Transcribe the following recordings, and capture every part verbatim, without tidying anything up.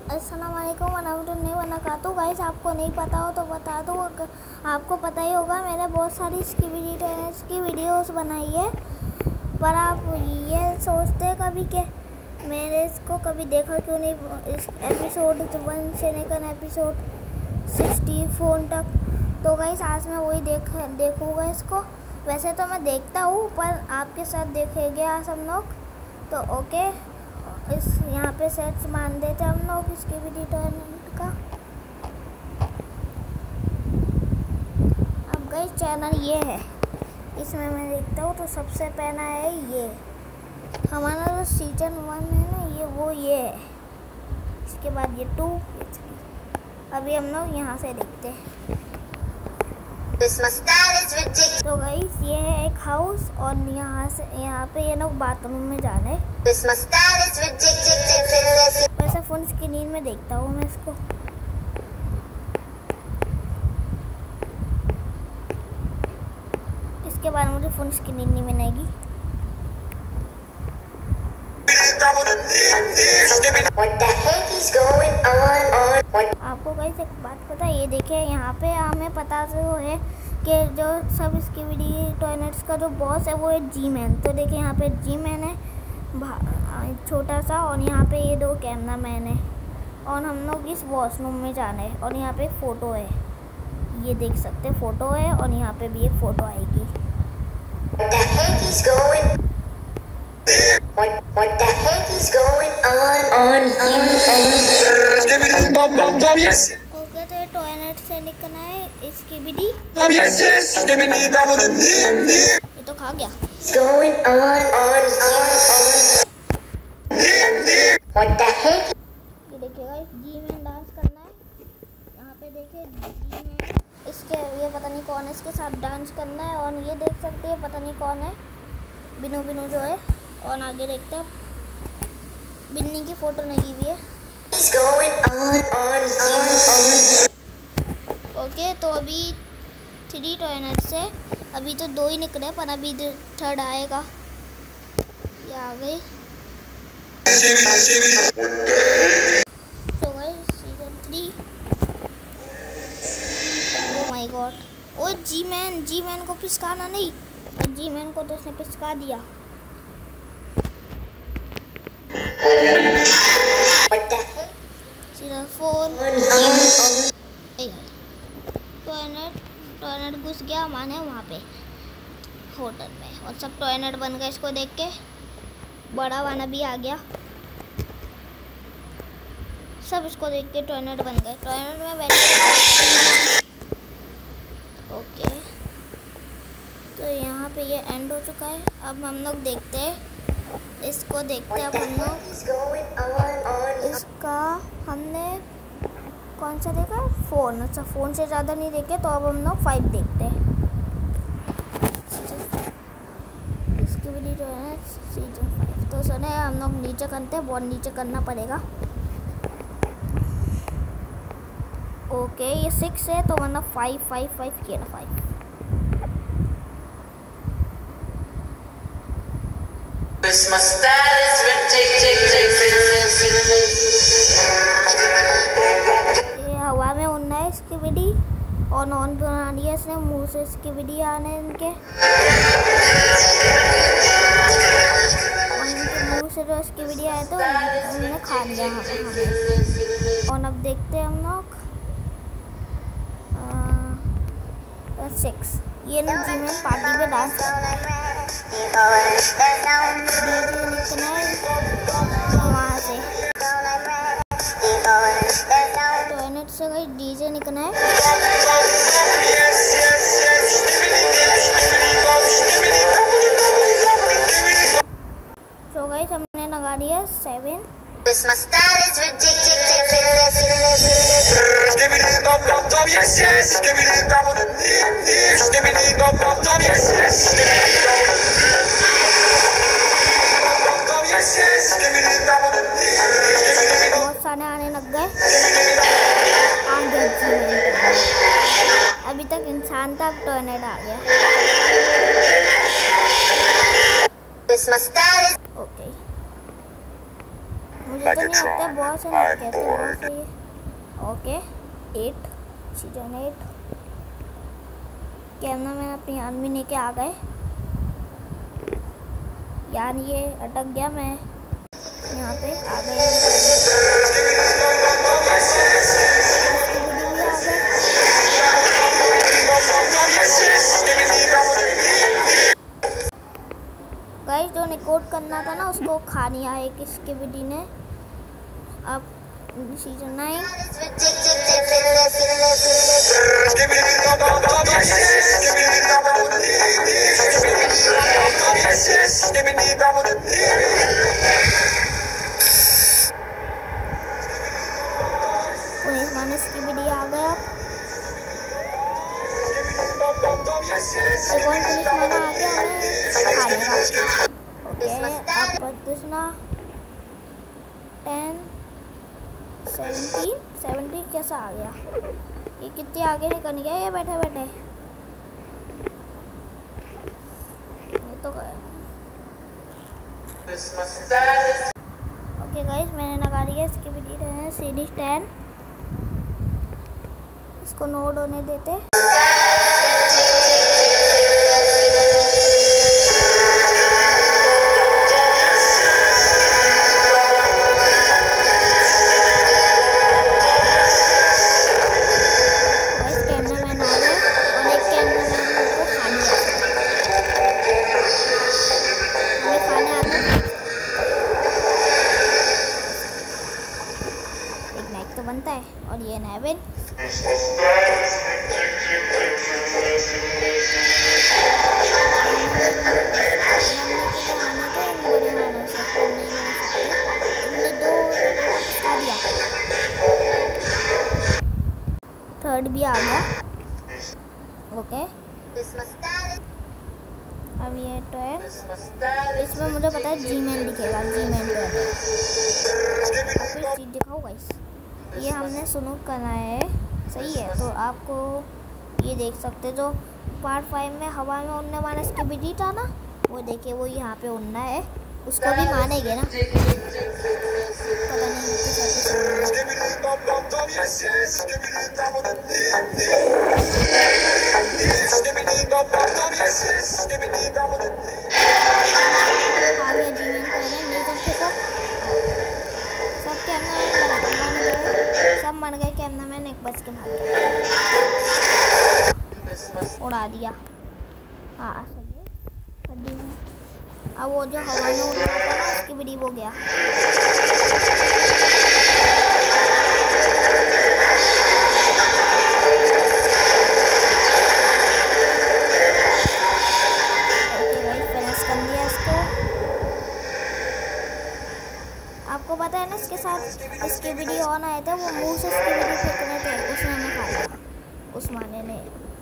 अस्सलामुअलैकुम वरहमतुल्लाहि वबरकातुहू। गाइस आपको नहीं पता हो तो बता दो, आपको पता ही होगा मैंने बहुत सारी इसकी वीडियोस की वीडियोस बनाई है, पर आप ये सोचते कभी कि मैंने इसको कभी देखा क्यों नहीं, इस एपिसोड वन से लेकर एपिसोड सिक्सटी फोर तक। तो गाइस आज मैं वही देख देखूँगा इसको। वैसे तो मैं देखता हूँ पर आपके साथ देखेंगे आज हम लोग। तो ओके, इस यहाँ पे सर्च मान देते हम लोग इसके वीडियो टॉयलेट का। अब गाइस चैनल ये है, इसमें मैं देखता हूँ तो सबसे पहला है ये हमारा जो सीजन वन है ना, ये वो ये है। इसके बाद ये टू, अभी हम लोग यहाँ से देखते हैं। तो गाइस ये है एक हाउस और यहाँ से यहाँ पे ये लोग बाथरूम में जा रहे हैं। वैसे फोन स्क्रीन में देखता हूँ मैं इसको। इसके बाद मुझे फोन स्क्रीन नहीं मिलेगी। आपको गाइस एक बात पता है, ये देखिए यहाँ पे हमें पता तो है कि जो सब इसकी वीडियो टॉयलेट्स का जो बॉस है वो है जी मैन। तो देखिए यहाँ पे जी मैन है छोटा सा, और यहाँ पे ये दो कैमरा मैन है, और हम लोग इस वॉशरूम में जाना है। और यहाँ पे एक फ़ोटो है, ये देख सकते हैं फ़ोटो है, और यहाँ पे भी एक फ़ोटो आएगी। What the heck is going What, what the heck is going on on here? Okay, तो ये टॉयलेट से निकलना है इसकी वीडियो। ये तो खा गया। Going on on on What the heck? ये देखिएगा, जी में डांस करना है। यहाँ पे देखिए जी में इसके ये पता नहीं कौन है, इसके साथ डांस करना है। और ये देख सकते हैं पता नहीं कौन है, बिनू बिनू जो है। और आगे देखते हैं, बिन्नी की फोटो लगी हुई है। ओके, तो अभी थ्री टॉयलेट से अभी तो दो ही निकले, पर अभी थर्ड आएगा। ये आ गई। तो guys season three. Oh my god, oh G man G man को पिचकाना नहीं, जी मैन को तो उसने पिचका दिया। Season four. टॉयलेट टॉयलेट घुस गया माने वहाँ पे होटल में, और सब टॉयलेट बन गए। इसको देख के बड़ा वाला भी आ गया, सब इसको देख के टॉयलेट बन गए। टॉयलेट में बैठे। ओके, तो यहाँ पे ये एंड हो चुका है। अब हम लोग देखते हैं इसको, देखते हैं अब हम लोग इसका। हमने कौन सा देखा? फोन। अच्छा, फ़ोन से ज़्यादा नहीं देखे, तो अब हम लोग फाइव देखते हैं। इसकी वीडियो जो है सीजन फाइव। तो सुने हम लोग नीचे करते हैं, बहुत नीचे करना पड़ेगा। ओके, ये सिक्स है तो मतलब फाइव फाइव फाइव किया ना, फाइव। ये हवा में उड़ना है इसकी वीडियो, और नॉन बना दिया इसने, मुँह से इसकी वीडियो आने हैं इनके। मुँह से जो इसकी वीडियो आए तो उन्होंने खा लिया हमें। और अब देखते हैं हम लोग सिक्स। ये ना जी में पार्टी पे डांस करना है, वहाँ से टॉयलेट से गई डीजे निकलना है। तो गाइस हमने लगा दिया सेवन। बहुत सारे आने लग गए। अभी तक इंसान था, अब टॉयलेट आ गया। ओके, मुझे तो नहीं लगता बहुत से नहीं कहते बहुत से। Okay at season eight cameraman अपनी आदमी लेके आ गए। यार ये अटक गया, मैं यहाँ पे आ गए। गाइस जो रिकॉर्ड करना था ना उसको खा लिया है किसके विडी ने। अब सीजन नाइन पुलिस मानस की विडी आ गया। एक और पुलिस माना आ गया, हमें खा लेगा। ओके अब बदलना टेन सेवेंटीन सेवेंटीन कैसा आ गया? ये कितने आगे निकल गया ये बैठे बैठे। ये तो ओके गाइस मैंने लगा दिया इसकी वीडियो है सीरीज टेन। इसको नोड होने देते। तो बनता है और ये नेविन थर्ड भी आ गया। ओके अब ये ट्वेल्व इसमें मुझे पता है जी मैन दिखेगा। जी मैन ट्वेल्व दिखाओ गाइस। ये हमने सुनो करना है सही है। तो आपको ये देख सकते जो पार्ट फाइव में हवा में उड़ने वाला इसके बिजी था ना, वो देखिए वो यहाँ पे उड़ना है, उसको भी मानेंगे ना। पता नहीं सब मर गए कैमरा मैन एक बच के भाग उड़ा दिया। हाँ सही है। अब वो जो हवा में उड़ रहा था ना उसकी वीडियो हो गया। आपको पता है ना इसके साथ इसके वीडियो ऑन आए थे, वो मुंह से इसके वीडियो फेंक रहे थे, उसने हमें खा लिया उस माने ने।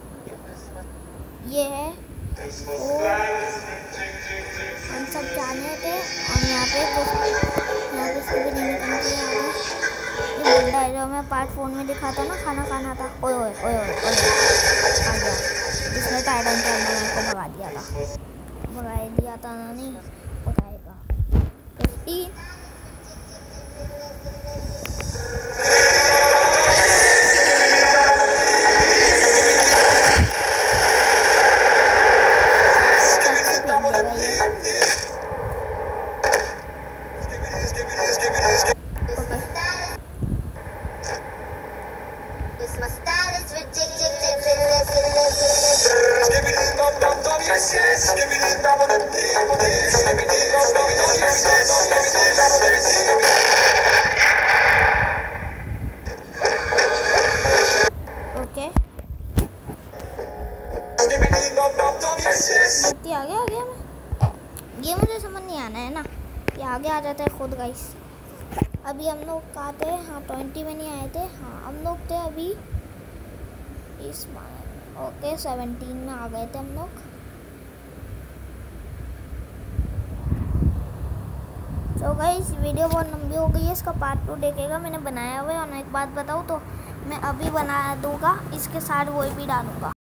ये है वो हम सब जाने थे और यहाँ पे यहाँ पे इसकी वीडियो निकल के आ गई। ये बंदा है जो मैं पार्ट फोन में दिखा था ना, खाना खाना था। ओए ओए ओए ओए आ गया जिसने टाइटन के अंदर मेरे को भगा दिया था। भगा दिया था ना, नहीं भगाएगा फिफ्टी। आ गया आ गया मैं ये मुझे समझ नहीं आना है ना, ये आगे आ जाता है खुद गाइस। अभी हम लोग कहाँ थे? हाँ ट्वेंटी में नहीं आए थे। हाँ हम लोग थे अभी इस ओके सेवनटीन में आ गए थे हम लोग। तो गाइस वीडियो बहुत लंबी हो गई है, इसका पार्ट टू देखेगा मैंने बनाया हुआ है। और एक बात बताऊँ तो मैं अभी बना दूँगा इसके साथ वो भी डालूँगा।